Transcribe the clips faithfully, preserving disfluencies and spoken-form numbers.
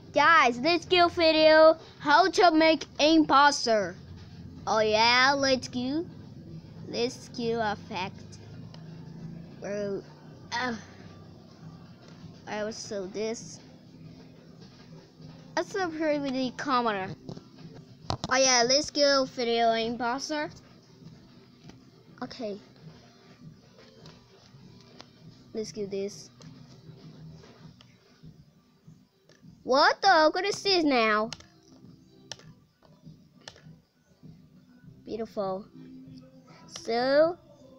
Guys, let's go video how to make Embosser. Oh yeah, let's go. Let's go effect. Bro, uh, I will show this. Let's upgrade with the camera. Oh yeah, let's go video Embosser. Okay. Let's do this. What the? What is this now? Beautiful. So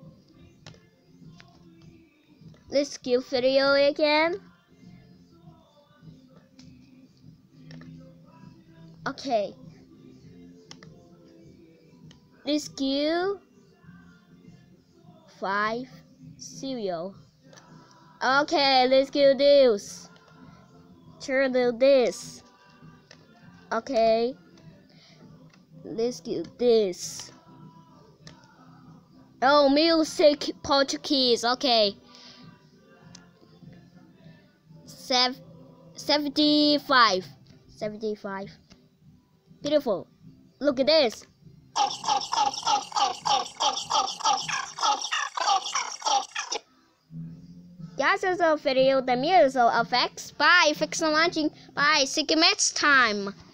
let's do video again. Okay. Let's do five cereal. Okay, let's do this. Turn this. Okay. Let's do this. Oh, music Portuguese. Okay. Sev seventy-five. seventy-five. Beautiful. Look at this. Guys, that's our video, the musical effects. Bye. Thanks for watching. Bye. See you next time.